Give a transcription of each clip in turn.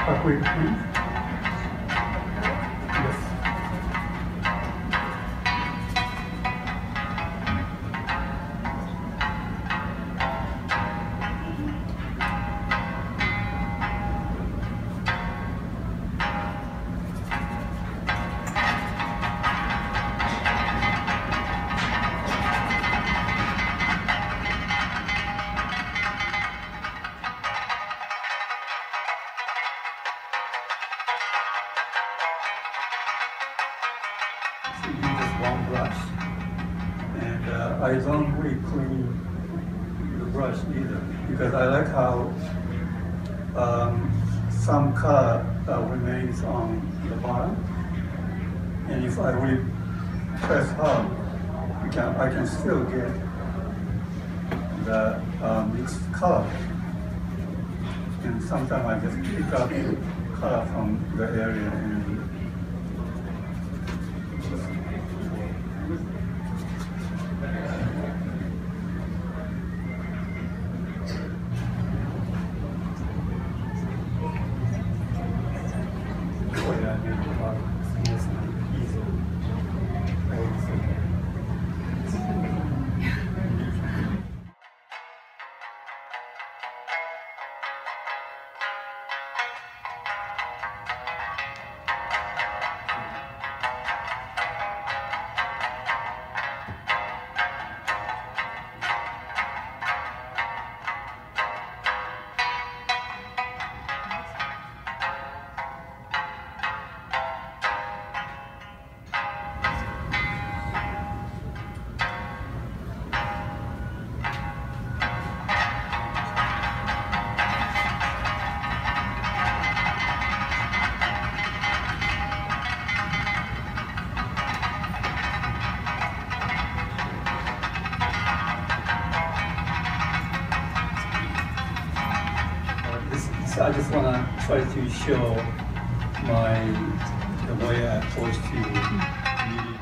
A quick please. Yes. Just one brush, and I don't really clean the brush either because I like how some color remains on the bottom, and if I really press hard, I can still get the mixed color. And sometimes I just pick up color from the area and I just want to try to show the way I approach to media.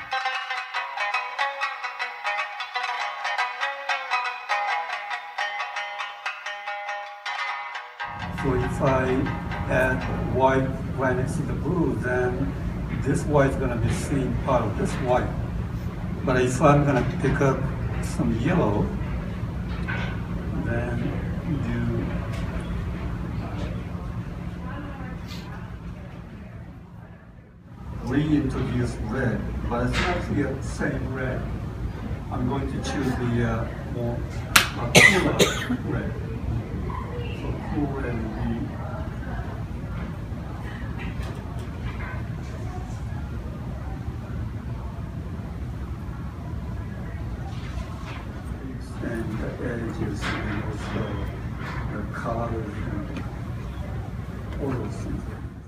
So if I add white right next to the blue, then this white is going to be seen part of this white. But if I'm going to pick up some yellow, then you reintroduce red, but it's not the same red. I'm going to choose the more cooler red. So cool red would be and the edges and also the colors and all those things.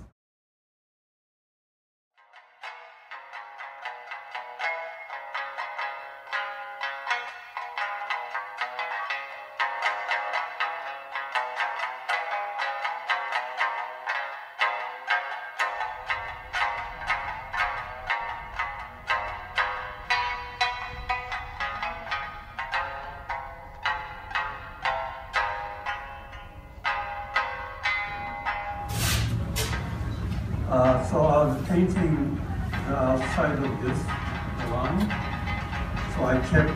So I was painting the outside of this line. So I kept,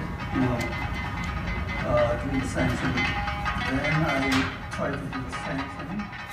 doing the same thing. Then I tried to do the same thing.